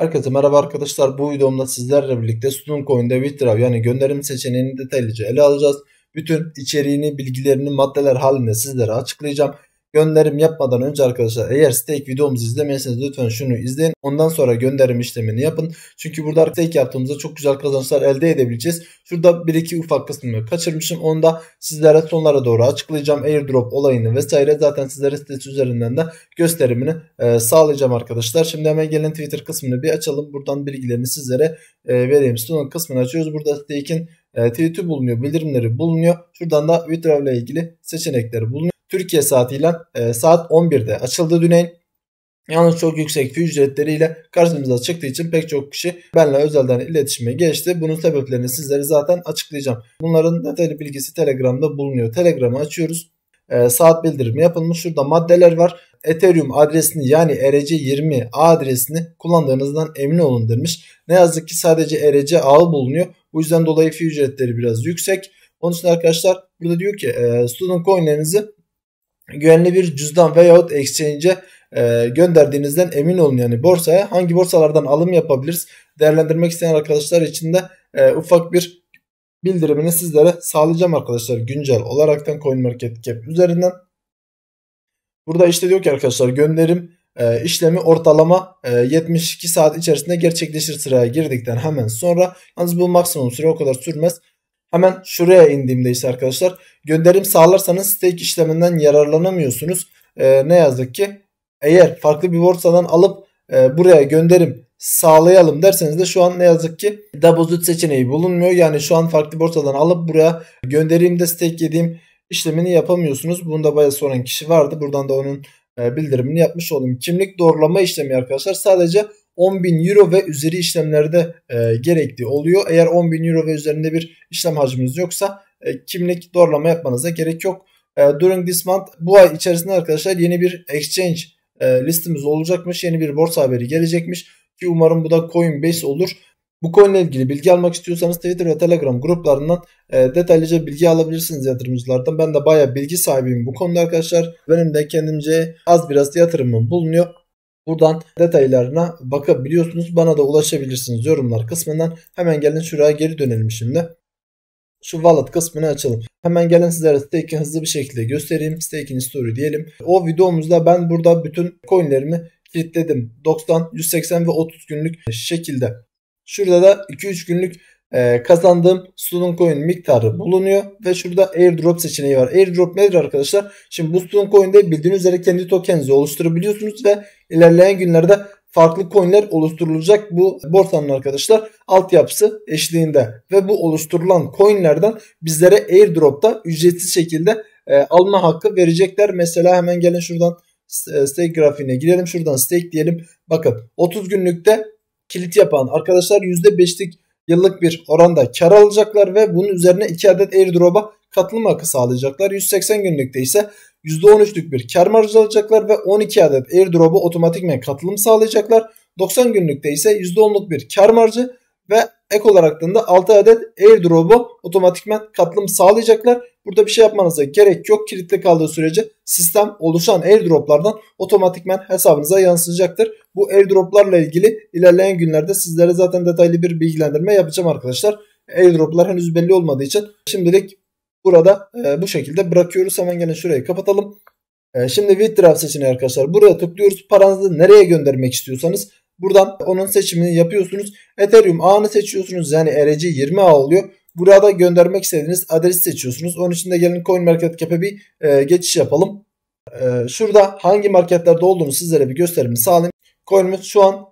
Herkese merhaba arkadaşlar. Bu videomda sizlerle birlikte Student Coin'de Withdraw yani gönderim seçeneğini detaylıca ele alacağız. Bütün içeriğini, bilgilerini maddeler halinde sizlere açıklayacağım. Gönderim yapmadan önce arkadaşlar eğer stake videomuzu izlemediyseniz lütfen şunu izleyin. Ondan sonra gönderim işlemini yapın. Çünkü burada stake yaptığımızda çok güzel kazançlar elde edebileceğiz. Şurada bir iki ufak kısmını kaçırmışım. Onu da sizlere sonlara doğru açıklayacağım. Airdrop olayını vesaire zaten sizlere sitesi üzerinden de gösterimini sağlayacağım arkadaşlar. Şimdi hemen gelin Twitter kısmını bir açalım. Buradan bilgilerini sizlere vereyim. Student kısmını açıyoruz. Burada stake'in tweet'i bulunuyor. Bildirimleri bulunuyor. Şuradan da withdraw ile ilgili seçenekleri bulunuyor. Türkiye saatiyle saat 11'de açıldı Düneyin. Yalnız çok yüksek fee ücretleriyle karşımıza çıktığı için pek çok kişi benimle özelden iletişime geçti. Bunun sebeplerini sizlere zaten açıklayacağım. Bunların detaylı bilgisi Telegram'da bulunuyor. Telegram'ı açıyoruz. Saat bildirimi yapılmış. Şurada maddeler var. Ethereum adresini yani ERC20 adresini kullandığınızdan emin olun demiş. Ne yazık ki sadece ERC ağı bulunuyor. Bu yüzden dolayı fee ücretleri biraz yüksek. Onun için arkadaşlar burada diyor ki Student Coin'lerinizi güvenli bir cüzdan veyahut exchange'e gönderdiğinizden emin olun. Yani borsaya hangi borsalardan alım yapabiliriz değerlendirmek isteyen arkadaşlar için de ufak bir bildirimini sizlere sağlayacağım arkadaşlar. Güncel olaraktan CoinMarketCap üzerinden. Burada işte diyor ki arkadaşlar gönderim işlemi ortalama 72 saat içerisinde gerçekleşir sıraya girdikten hemen sonra. Yalnız bu maksimum süre o kadar sürmez. Hemen şuraya indiğimde ise arkadaşlar gönderim sağlarsanız stake işleminden yararlanamıyorsunuz. Ne yazık ki eğer farklı bir borsadan alıp buraya gönderim sağlayalım derseniz de şu an ne yazık ki deposit seçeneği bulunmuyor. Yani şu an farklı borsadan alıp buraya gönderimde stake yediğim işlemini yapamıyorsunuz. Bunda bayağı soran kişi vardı. Buradan da onun bildirimini yapmış olayım. Kimlik doğrulama işlemi arkadaşlar sadece 10.000 euro ve üzeri işlemlerde gerekli oluyor. Eğer 10.000 euro ve üzerinde bir işlem hacminiz yoksa kimlik doğrulama yapmanıza gerek yok. During this month bu ay içerisinde arkadaşlar yeni bir exchange listemiz olacakmış. Yeni bir borsa haberi gelecekmiş ki umarım bu da Coinbase olur. Bu coin ile ilgili bilgi almak istiyorsanız Twitter ve Telegram gruplarından detaylıca bilgi alabilirsiniz yatırımcılardan. Ben de bayağı bilgi sahibiyim bu konuda arkadaşlar. Benim de kendimce az biraz yatırımım bulunuyor. Buradan detaylarına bakabiliyorsunuz. Bana da ulaşabilirsiniz yorumlar kısmından. Hemen gelin şuraya geri dönelim şimdi. Şu wallet kısmını açalım. Hemen gelin sizlere stake'i hızlı bir şekilde göstereyim. Stake'in story diyelim. O videomuzda ben burada bütün coinlerimi kilitledim. 90, 180 ve 30 günlük şekilde. Şurada da 2-3 günlük kazandığım Student Coin miktarı bulunuyor. Ve şurada airdrop seçeneği var. Airdrop nedir arkadaşlar? Şimdi bu Student Coin'de bildiğiniz üzere kendi tokeninizi oluşturabiliyorsunuz ve ilerleyen günlerde farklı coinler oluşturulacak bu borsanın arkadaşlar altyapısı eşliğinde. Ve bu oluşturulan coinlerden bizlere airdrop'ta ücretsiz şekilde alma hakkı verecekler. Mesela hemen gelin şuradan stake grafiğine girelim. Şuradan stake diyelim. Bakın 30 günlükte kilit yapan arkadaşlar %5'lik yıllık bir oranda kar alacaklar ve bunun üzerine 2 adet airdrop'a katılım hakkı sağlayacaklar. 180 günlükte ise %13'lük bir kar marjı alacaklar ve 12 adet airdrop'a otomatikman katılım sağlayacaklar. 90 günlükte ise %10'luk bir kar marjı ve ek olarak da 6 adet airdrop'a otomatikman katılım sağlayacaklar. Burada bir şey yapmanıza gerek yok. Kilitli kaldığı sürece sistem oluşan airdroplardan otomatikman hesabınıza yansıyacaktır. Bu airdroplarla ilgili ilerleyen günlerde sizlere zaten detaylı bir bilgilendirme yapacağım arkadaşlar. Airdroplar henüz belli olmadığı için şimdilik burada bu şekilde bırakıyoruz. Hemen gelin şurayı kapatalım. Şimdi withdraw seçeneği arkadaşlar. Buraya tıklıyoruz. Paranızı nereye göndermek istiyorsanız buradan onun seçimini yapıyorsunuz. Ethereum ağını seçiyorsunuz. Yani ERC20 ağ oluyor. Burada göndermek istediğiniz adresi seçiyorsunuz. Onun için de gelin CoinMarketCap'e bir geçiş yapalım. Şurada hangi marketlerde olduğunu sizlere bir gösterimini sağlayayım. Coin'imiz şu an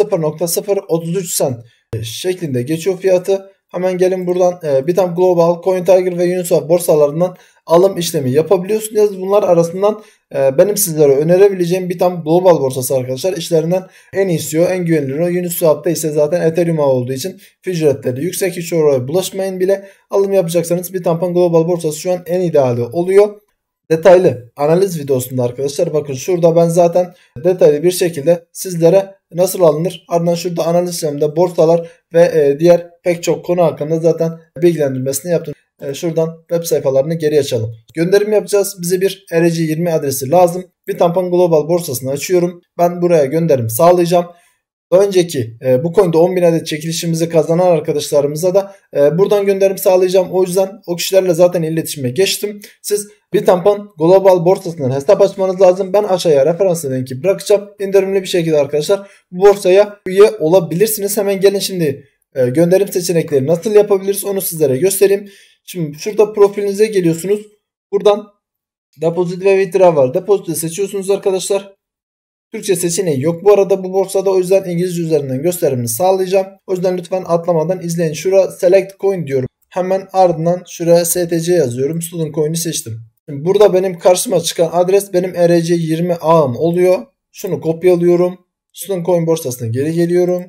0.033 cent şeklinde geçiyor fiyatı. Hemen gelin buradan Bitstamp Global, CoinTiger ve Uniswap borsalarından alım işlemi yapabiliyorsunuz. Bunlar arasından benim sizlere önerebileceğim Bitstamp Global borsası arkadaşlar. İşlerinden en iyisi o, en güvenilir o. Uniswap'ta ise zaten Ethereum olduğu için fee ücretleri yüksek. Hiç oraya bulaşmayın bile. Alım yapacaksanız Bitstamp'ın Global borsası şu an en ideali oluyor. Detaylı analiz videosunda arkadaşlar bakın şurada ben zaten detaylı bir şekilde sizlere nasıl alınır ardından şurada analiz işleminde borsalar ve diğer pek çok konu hakkında zaten bilgilendirmesini yaptım. Şuradan web sayfalarını geri açalım. Gönderim yapacağız. Bize bir ERC20 adresi lazım. Bitstamp'ın Global borsasını açıyorum. Ben buraya gönderim sağlayacağım. Daha önceki bu coin'de 10.000 adet çekilişimizi kazanan arkadaşlarımıza da buradan gönderim sağlayacağım. O yüzden o kişilerle zaten iletişime geçtim. Siz Bitamp'ın global borsasından hesap açmanız lazım. Ben aşağıya referans linki bırakacağım. İndirimli bir şekilde arkadaşlar bu borsaya üye olabilirsiniz. Hemen gelin şimdi gönderim seçenekleri nasıl yapabiliriz onu sizlere göstereyim. Şimdi şurada profilinize geliyorsunuz. Buradan Deposit ve Withdraw var. Depozit'i seçiyorsunuz arkadaşlar. Türkçe seçeneği yok bu arada bu borsada, o yüzden İngilizce üzerinden gösterimini sağlayacağım. O yüzden lütfen atlamadan izleyin. Şuraya Select Coin diyorum. Hemen ardından şuraya STC yazıyorum. Student Coin'i seçtim. Şimdi burada benim karşıma çıkan adres benim ERC20 ağım oluyor. Şunu kopyalıyorum. Student Coin borsasına geri geliyorum.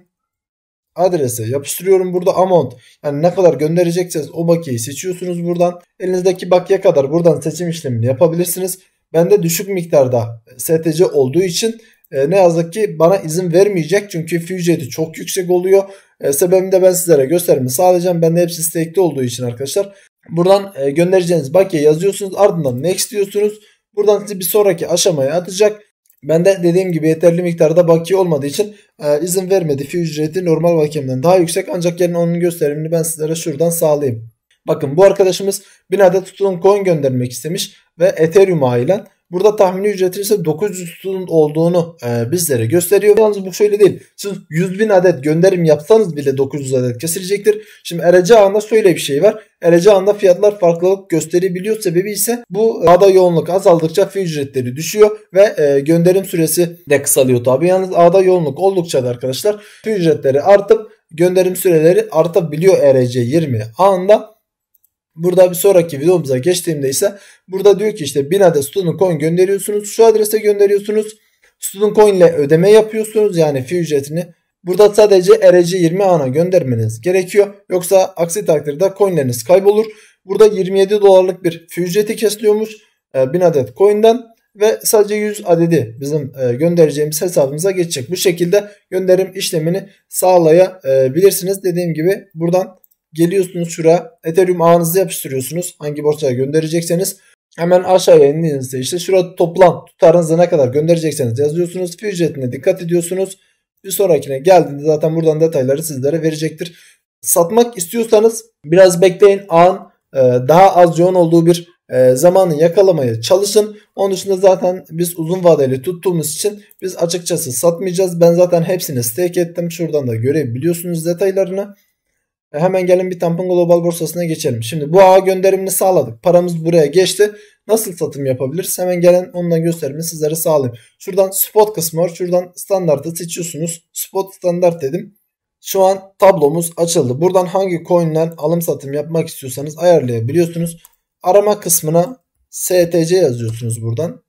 Adrese yapıştırıyorum. Burada amount, yani ne kadar gönderecekseniz o bakiyeyi seçiyorsunuz buradan. Elinizdeki bakiye kadar buradan seçim işlemini yapabilirsiniz. Bende düşük miktarda STC olduğu için ne yazık ki bana izin vermeyecek. Çünkü fee ücreti çok yüksek oluyor. Sebebini de ben sizlere gösterimi sağlayacağım. Bende hepsi stake'li olduğu için arkadaşlar. Buradan göndereceğiniz bakiye yazıyorsunuz. Ardından next diyorsunuz. Buradan sizi bir sonraki aşamaya atacak. Bende dediğim gibi yeterli miktarda bakiye olmadığı için izin vermedi. Fee ücreti normal bakiyemden daha yüksek. Ancak yerine onun gösterimini ben sizlere şuradan sağlayayım. Bakın bu arkadaşımız 1000 adet student coin göndermek istemiş ve Ethereum ağıyla. Burada tahmini ücretin ise 900 student olduğunu bizlere gösteriyor. Yalnız bu şöyle değil. Siz 100.000 adet gönderim yapsanız bile 900 adet kesilecektir. Şimdi ERC ağında şöyle bir şey var. ERC ağında fiyatlar farklılık gösterebiliyor. Sebebi ise bu ağda yoğunluk azaldıkça fee ücretleri düşüyor ve gönderim süresi de kısalıyor tabi. Yalnız ağda yoğunluk oldukça da arkadaşlar fee ücretleri artıp gönderim süreleri artabiliyor ERC20 ağında. Burada bir sonraki videomuza geçtiğimde ise burada diyor ki işte 1000 adet student coin gönderiyorsunuz. Şu adrese gönderiyorsunuz. Student coin ile ödeme yapıyorsunuz. Yani fee ücretini. Burada sadece ERC20 ağına göndermeniz gerekiyor. Yoksa aksi takdirde coinleriniz kaybolur. Burada 27 dolarlık bir fee ücreti kesiliyormuş 1000 adet coin'den. Ve sadece 100 adedi bizim göndereceğimiz hesabımıza geçecek. Bu şekilde gönderim işlemini sağlayabilirsiniz. Dediğim gibi buradan geliyorsunuz şuraya Ethereum ağınızı yapıştırıyorsunuz. Hangi borsaya gönderecekseniz hemen aşağıya indiğinizde işte şurada toplam tutarınızı ne kadar gönderecekseniz yazıyorsunuz. Fee ücretine dikkat ediyorsunuz. Bir sonrakine geldiğinde zaten buradan detayları sizlere verecektir. Satmak istiyorsanız biraz bekleyin. Ağın daha az yoğun olduğu bir zamanı yakalamaya çalışın. Onun dışında zaten biz uzun vadeli tuttuğumuz için biz açıkçası satmayacağız. Ben zaten hepsini stake ettim. Şuradan da görebiliyorsunuz detaylarını. Hemen gelin Bitamp'ın global borsasına geçelim. Şimdi bu ağa gönderimini sağladık. Paramız buraya geçti. Nasıl satım yapabiliriz? Hemen gelin ondan gösterimini sizlere sağlayayım. Şuradan spot kısmı var. Şuradan standartı seçiyorsunuz. Spot standart dedim. Şu an tablomuz açıldı. Buradan hangi coin'den alım satım yapmak istiyorsanız ayarlayabiliyorsunuz. Arama kısmına STC yazıyorsunuz buradan.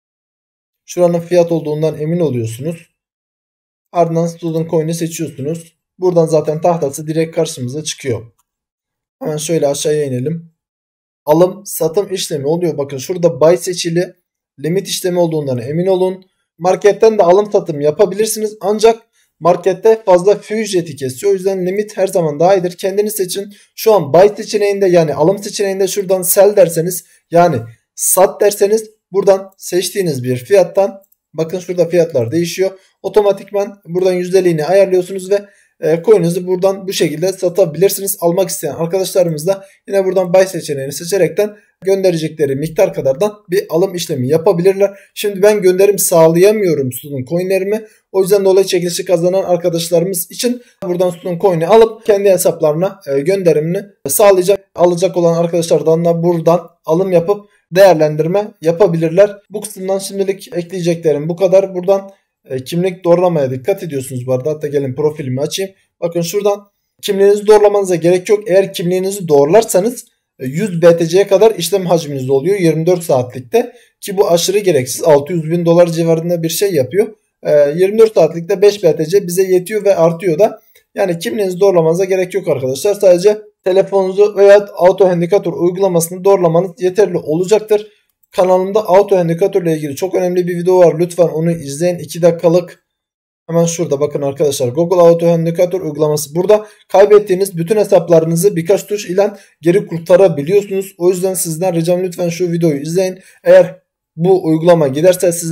Şuranın fiyat olduğundan emin oluyorsunuz. Ardından student coin'i seçiyorsunuz. Buradan zaten tahtası direkt karşımıza çıkıyor. Hemen şöyle aşağıya inelim. Alım satım işlemi oluyor. Bakın şurada buy seçili. Limit işlemi olduğundan emin olun. Marketten de alım satım yapabilirsiniz. Ancak markette fazla fee ücreti kesiyor. O yüzden limit her zaman daha iyidir. Kendiniz seçin. Şu an buy seçeneğinde yani alım seçeneğinde şuradan sell derseniz yani sat derseniz buradan seçtiğiniz bir fiyattan bakın şurada fiyatlar değişiyor. Otomatikman buradan yüzdeliğini ayarlıyorsunuz ve coin'inizi buradan bu şekilde satabilirsiniz. Almak isteyen arkadaşlarımız da yine buradan buy seçeneğini seçerekten gönderecekleri miktar kadardan bir alım işlemi yapabilirler. Şimdi ben gönderim sağlayamıyorum student coin'lerimi. O yüzden dolayı çekilişi kazanan arkadaşlarımız için buradan student coin'i alıp kendi hesaplarına gönderimini sağlayacak. Alacak olan arkadaşlardan da buradan alım yapıp değerlendirme yapabilirler. Bu kısımdan şimdilik ekleyeceklerim bu kadar. Buradan kimlik doğrulamaya dikkat ediyorsunuz bu arada. Hatta gelin profilimi açayım. Bakın şuradan kimliğinizi doğrulamanıza gerek yok. Eğer kimliğinizi doğrularsanız 100 BTC'ye kadar işlem hacminiz oluyor 24 saatlikte. Ki bu aşırı gereksiz. 600 bin dolar civarında bir şey yapıyor. 24 saatlikte 5 BTC bize yetiyor ve artıyor da. Yani kimliğinizi doğrulamanıza gerek yok arkadaşlar. Sadece telefonunuzu veya Auto Handicaptor uygulamasını doğrulamanız yeterli olacaktır. Kanalımda Auto Handicaptor ile ilgili çok önemli bir video var. Lütfen onu izleyin. 2 dakikalık. Hemen şurada bakın arkadaşlar. Google Auto Handicaptor uygulaması. Burada kaybettiğiniz bütün hesaplarınızı birkaç tuş ile geri kurtarabiliyorsunuz. O yüzden sizden ricam lütfen şu videoyu izleyin. Eğer bu uygulama giderse sizin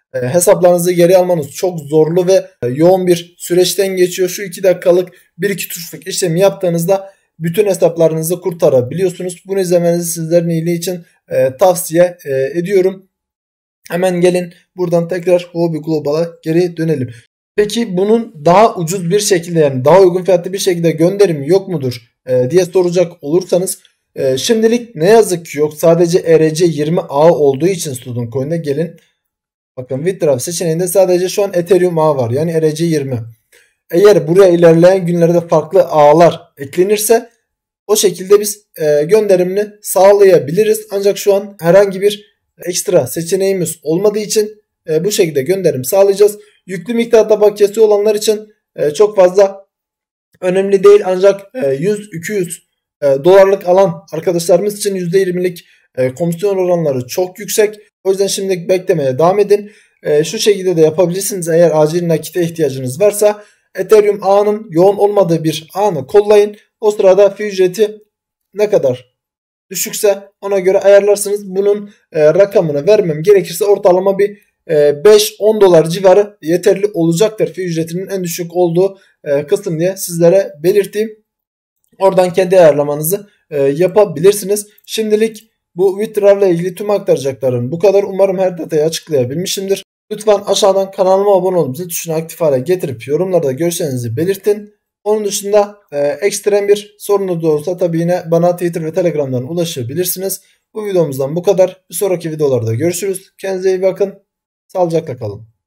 hesaplarınızı geri almanız çok zorlu ve yoğun bir süreçten geçiyor. Şu 2 dakikalık 1-2 tuşluk işlemi yaptığınızda bütün hesaplarınızı kurtarabiliyorsunuz. Bunu izlemenizi sizlerin iyiliği için tavsiye ediyorum. Hemen gelin buradan tekrar Huobi Global'a geri dönelim. Peki bunun daha ucuz bir şekilde, yani daha uygun fiyatlı bir şekilde gönderimi yok mudur diye soracak olursanız, şimdilik ne yazık ki yok. Sadece ERC20 olduğu için Student Coin'de gelin. Bakın withdraw seçeneğinde sadece şu an Ethereum ağı var, yani ERC20. Eğer buraya ilerleyen günlerde farklı ağlar eklenirse o şekilde biz gönderimini sağlayabiliriz. Ancak şu an herhangi bir ekstra seçeneğimiz olmadığı için bu şekilde gönderim sağlayacağız. Yüklü miktarda bakiyesi olanlar için çok fazla önemli değil. Ancak 100-200 dolarlık alan arkadaşlarımız için %20'lik komisyon oranları çok yüksek. O yüzden şimdi beklemeye devam edin. Şu şekilde de yapabilirsiniz. Eğer acil nakite ihtiyacınız varsa Ethereum ağının yoğun olmadığı bir ağını kollayın. O sırada fee ücreti ne kadar düşükse ona göre ayarlarsınız. Bunun rakamını vermem gerekirse ortalama bir 5-10 dolar civarı yeterli olacaktır. Fee ücretinin en düşük olduğu kısım diye sizlere belirteyim. Oradan kendi ayarlamanızı yapabilirsiniz. Şimdilik bu withdraw'la ilgili tüm aktaracaklarım bu kadar. Umarım her detayı açıklayabilmişimdir. Lütfen aşağıdan kanalıma abone olup zil tuşunu aktif hale getirip yorumlarda görüşlerinizi belirtin. Onun dışında ekstrem bir sorunuz olursa tabii yine bana Twitter ve Telegram'dan ulaşabilirsiniz. Bu videomuzdan bu kadar. Bir sonraki videolarda görüşürüz. Kendinize iyi bakın. Sağlıcakla kalın.